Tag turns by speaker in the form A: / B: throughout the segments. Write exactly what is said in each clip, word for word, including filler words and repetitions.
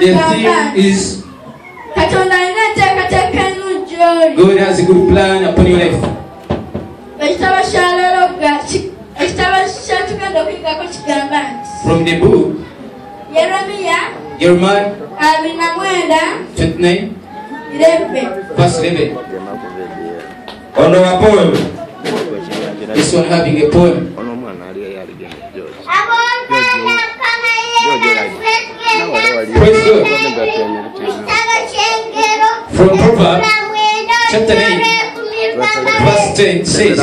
A: The theme is God has a good plan upon your life. From the book Jeremiah twenty-nine verse eleven. This one having a poem. Praise God. From Proverbs chapter eight verse ten says,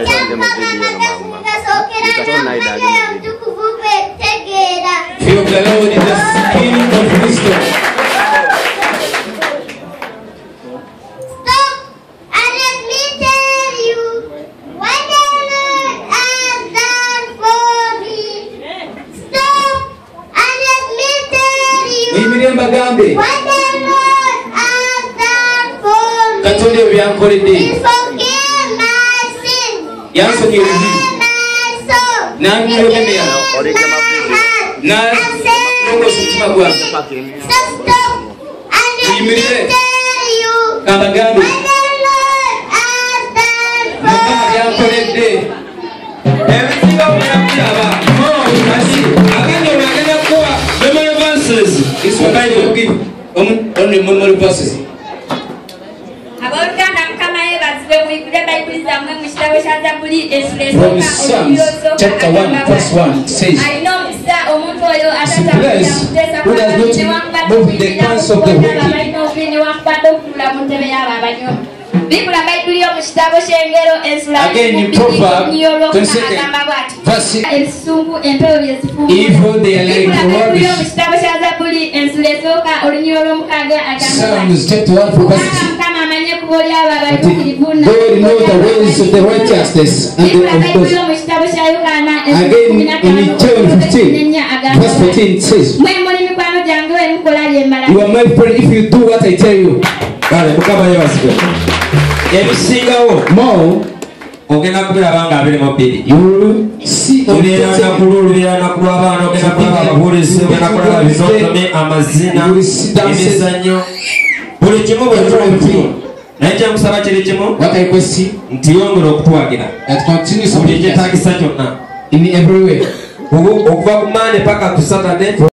A: fear of the Lord is the beginning of wisdom.
B: Stop and let me tell you what the Lord has done for me. Stop and let me tell you what the Lord has done for me. He forgave my sins. He forgave my soul. He forgave my heart. And said, stop and let me tell you what the Lord has done for me.
A: This one I will give only more verses. From Psalms chapter one verse one says, blessed who does not move the plans of the wicked. Again in Proverbs twenty-second verse six, evil they are like rubbish. Psalms chapter one verse six, God knows the ways of the righteousness and the of those. Again in John fifteen verse fourteen says, you are my friend if you do what I tell you. More, you see a what I could see that continues in every way.